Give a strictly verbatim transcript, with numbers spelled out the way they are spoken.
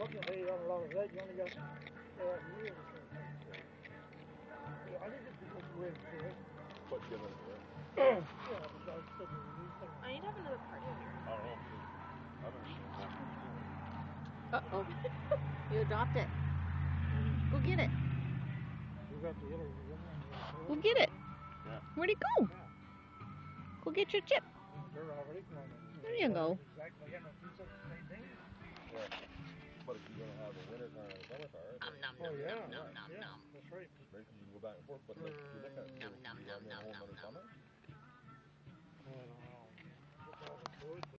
Unfortunately, you run along the edge, you only got uh, years or so. Yeah, I think it's because the way it's doing. What, get it there? Yeah, because I said the release thing. I need to have another party over here. I don't know, because I don't understand how it's going. Uh-oh. You adopt it. Go get it. We got the yellow one. Go get it. Yeah. Where'd it go? Yeah. Go get your chip. They're already growing. There you go. Exactly. Yeah, he said the same thing. Yeah. But if you're going to have a winter car and a summer car, Nom, nom, Oh, nom, yeah, nom, yeah, nom, yeah, nom. that's right. maybe you can go back and forth. But like, if you look at, Mm, do nom, you nom, run nom, the nom, whole nom, winter nom. summer?